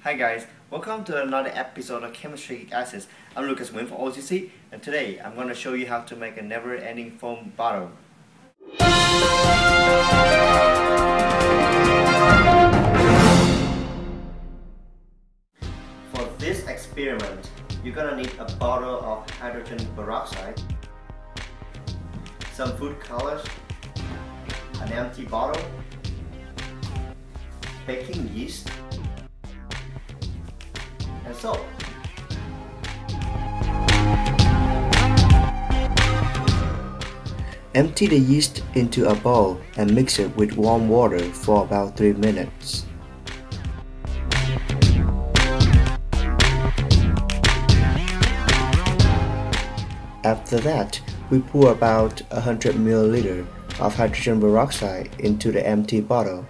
Hi guys, welcome to another episode of Chemistrykicksacid. I'm Lucas Win for OCC, and today I'm going to show you how to make a never-ending foam bottle. For this experiment, you're going to need a bottle of hydrogen peroxide, some food colors, an empty bottle, baking yeast, and soap. Empty the yeast into a bowl and mix it with warm water for about 3 minutes. After that, we pour about 100 ml of hydrogen peroxide into the empty bottle.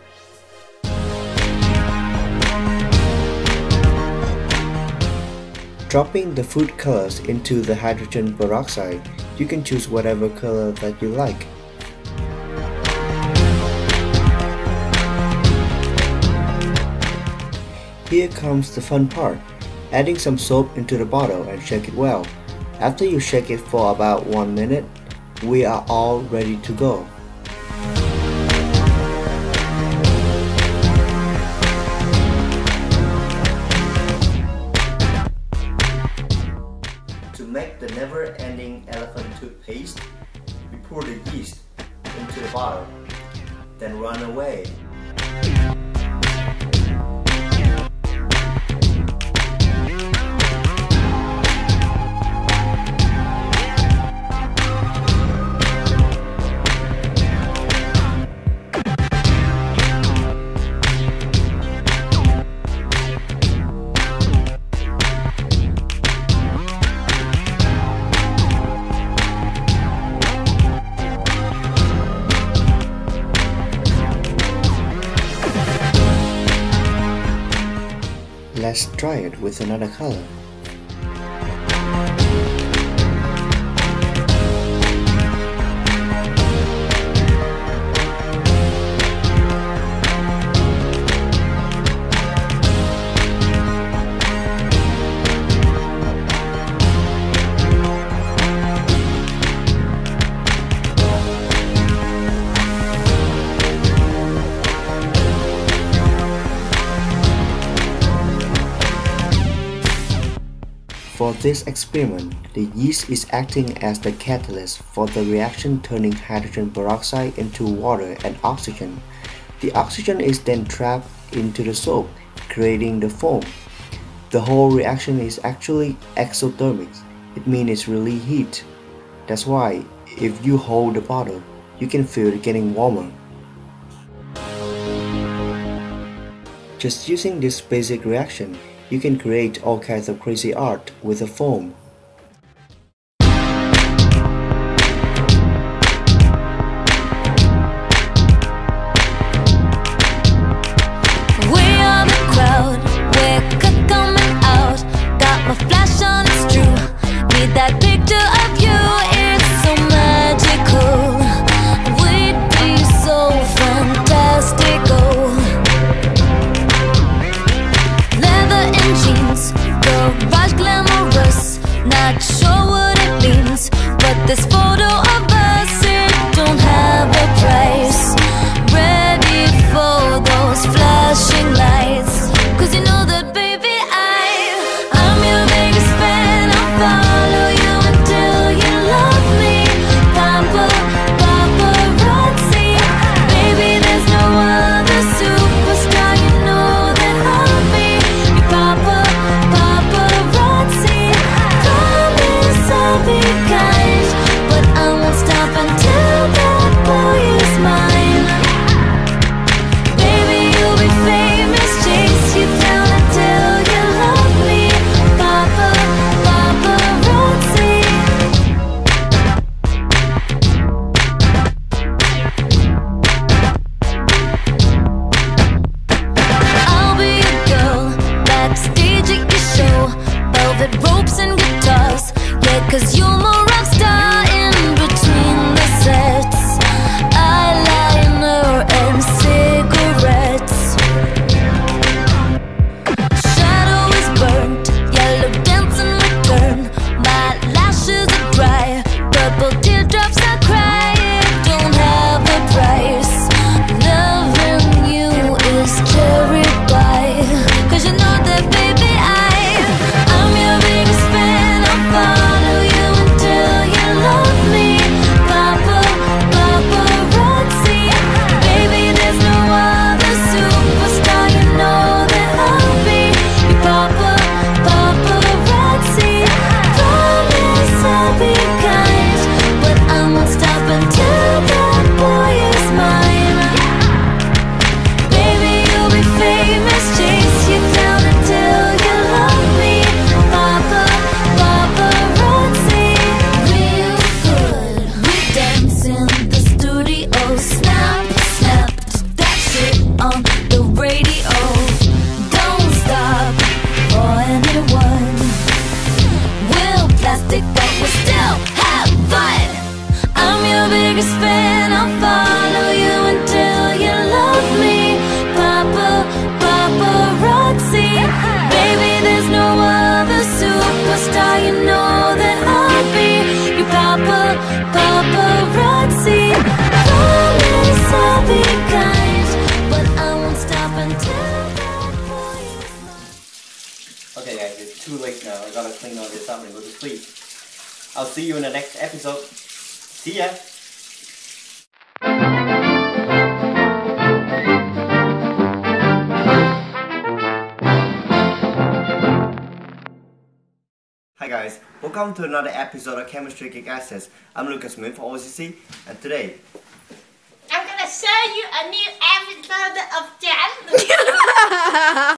Dropping the food colors into the hydrogen peroxide, you can choose whatever color that you like. Here comes the fun part, adding some soap into the bottle and shake it well. After you shake it for about 1 minute, we are all ready to go. To make the never-ending elephant toothpaste, we pour the yeast into the bottle, then run away. Let's try it with another color. For this experiment, the yeast is acting as the catalyst for the reaction, turning hydrogen peroxide into water and oxygen. The oxygen is then trapped into the soap, creating the foam. The whole reaction is actually exothermic. It means it's really heat. That's why if you hold the bottle, you can feel it getting warmer. Just using this basic reaction, you can create all kinds of crazy art with a foam. We are the crowd, we're coming out. Got my flash on, it's true. Need that picture of you, it's so magical. We'd be so fantastical. Jeans, garage glamorous, not sure what it means, but this photo of us, it don't have a price. Ready for those flashing lights, cause you know that baby I'm your biggest fan. I'll follow you until you love me. Paparazzi, baby there's no other superstar, you know that I'll be paparazzi. Promise I'll be kind, but Okay guys, it's too late now. I gotta clean all this up and go to sleep. I'll see you in the next episode. See ya! Hi guys, welcome to another episode of Chemistrykicksacid. I'm Lucas Smith from OCC, and today I'm gonna show you a new episode of Jam.